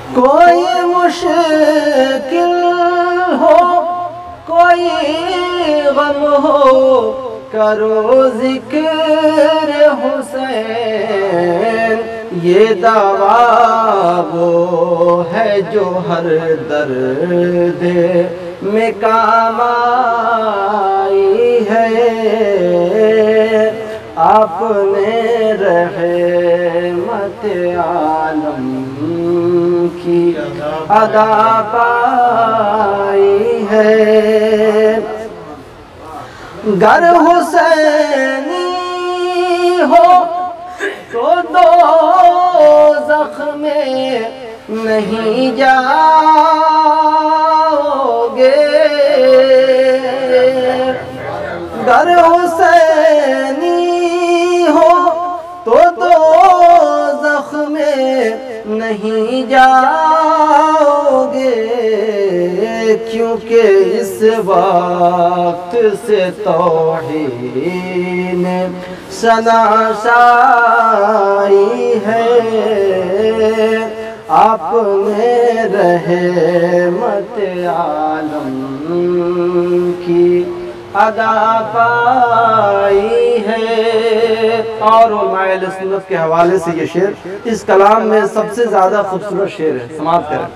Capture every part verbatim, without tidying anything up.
کوئی مشکل ہو کوئی غم ہو کرو ذکر حسین، یہ دعویٰ وہ ہے جو ہر درد میں کام آئی ہے۔ آپ نے رحمت عالم کی ادا پائی ہے۔ گر حسینی ہو تو دوزخ میں نہیں جاؤ گے، گر حسینی ہو تو دوزخ میں نہیں جاؤ گے، کیونکہ اس وقت سے توحید شناسائی ہے۔ آپ نے رحمت عالم کی ادا پائی ہے۔ اور علماء اہل سنت کے حوالے سے یہ شعر اس کلام میں سب سے زیادہ خوبصورت شعر ہے، سماعت کریں۔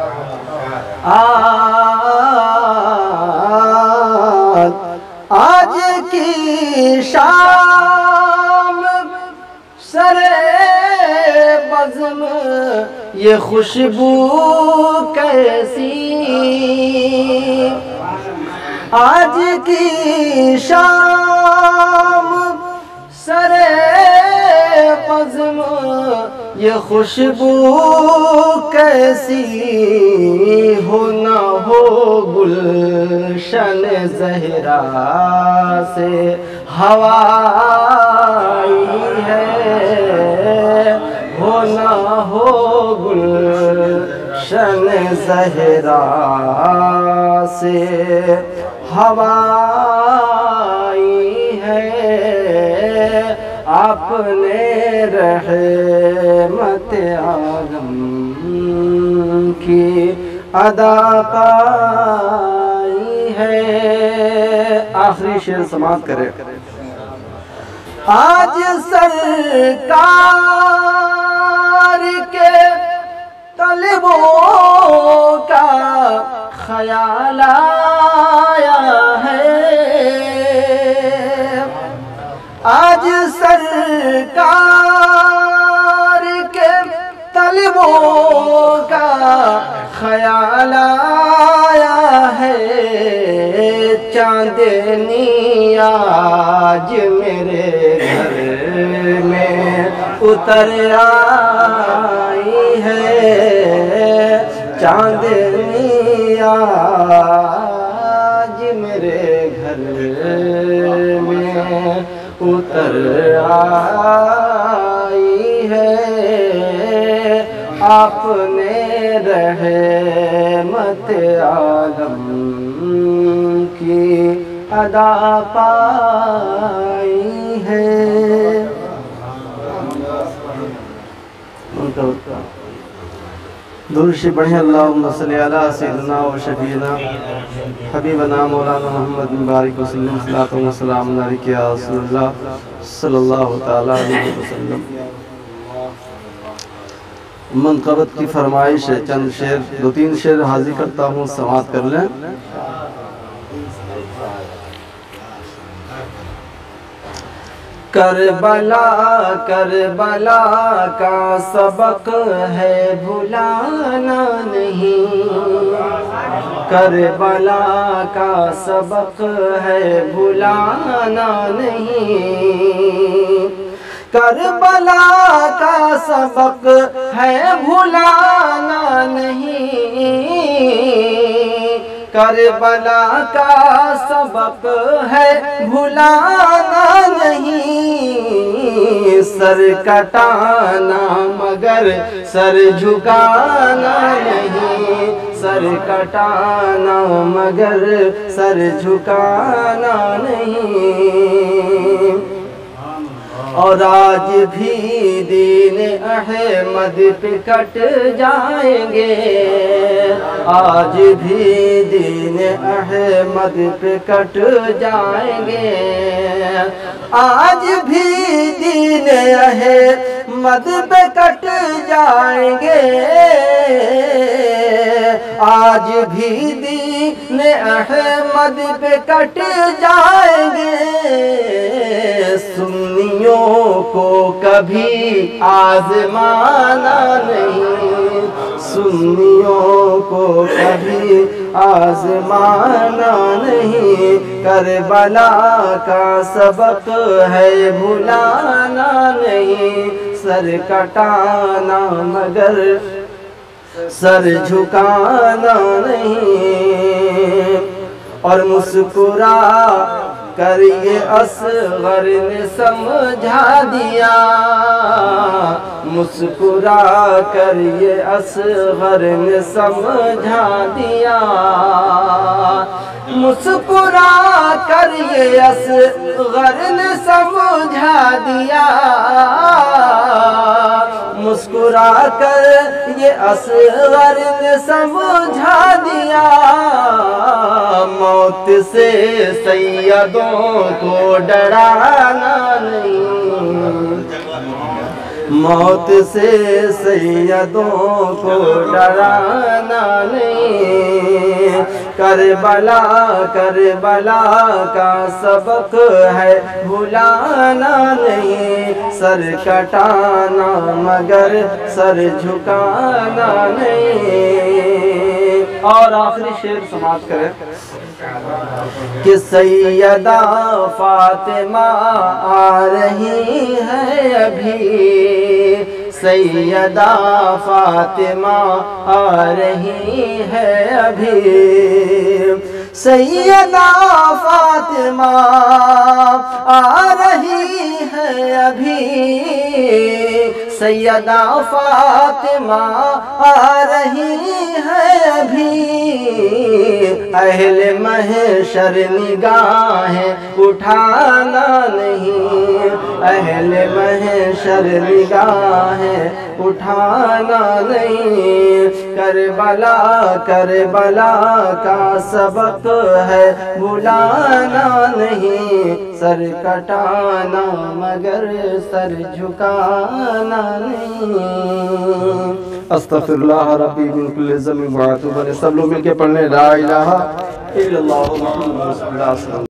آج کی شام سرے بزم یہ خوشبو کیسی، آج کی شام سرے بزم یہ خوشبو کیسی، ہو نہ ہو گلشن زہرا سے ہوا آئی ہے، ہو نہ ہو گلشن زہرا سے ہوا آئی ہے۔ آپ نے رحمت عالم کی ادا پائی ہے۔ آخری شعر سماعت کریں۔ آج سرکار کے طلبوں کا خیال آیا ہے، آج سرکار کے طلبوں کا خیال آیا ہے، چاندنی آج میرے گھر میں اتر آئی ہے، چاندنی آج میرے گھر میں اتر آئی ہے۔ آپ نے رحمت عالم کی ادا پائی ہے۔ درود شریف پڑھیں۔ اللہم صلی علی سیدنا و شفیعنا حبیبنا مولانا محمد مبارک وسلم، صلاۃ و سلام علیک یا رسول اللہ صلی اللہ تعالیٰ علیہ وسلم۔ منقبت کی فرمائش ہے، چند شعر دو تین شعر حاضر کرتا ہوں، سماعت کر لیں۔ کربلا کربلا کا سبق ہے بھلانا نہیں، کربلا کا سبق ہے بھلانا نہیں، کربلا کا سبق ہے بھلانا نہیں، کربلا کا سبق ہے بھلانا نہیں، سر کٹانا مگر سر جھکانا نہیں، سر کٹانا مگر سر جھکانا نہیں، اور آج بھی دین احمد پہ کٹ جائیں گے، آج بھی دین احمد پہ کٹ جائیں گے، آج بھی دین احمد پہ کٹ جائیں گے، آج بھی دین احمد پہ کٹ جائیں گے، سنیوں کو کبھی آزمانا نہیں، سنیوں کو کبھی آزمانا نہیں، کربلا کا سبق ہے بھلانا نہیں، سر کٹانا مگر سر جھکانا نہیں، اور مسکرا کر یہ اصغر نے سمجھا دیا، مسکرا کر یہ اصغر نے سمجھا دیا، مسکرا کر یہ اصغر نے سمجھا دیا، مسکرا کر یہ اصغر نے سمجھا دیا، موت سے سیدوں کو ڈرانا نہیں، موت سے سیدوں کو ڈرانا نہیں، کربلا کربلا کا سبق ہے بھلانا نہیں، سر کٹانا مگر سر جھکانا نہیں۔ اور آخری شعر سماعت کریں کہ سیدہ فاطمہ آ رہی ہے ابھی، سیدہ فاطمہ آ رہی ہے ابھی، سیدہ فاطمہ آ رہی ہے ابھی، سیدہ فاطمہ آ رہی ہے ابھی، اہل محشر نگاہیں اٹھانا نہیں، اہل محشر نگاہیں اٹھانا نہیں، کربلا کربلا کا سبق ہے بھلانا نہیں، سر کٹانا مگر سر جھکانا نہیں۔ استغفر اللہ ربی من کل ذنب واتوب الیہ۔ سب لوگ مل کے پڑھنے لا الہ الا اللہ محمد رسول اللہ صلی اللہ علیہ وسلم۔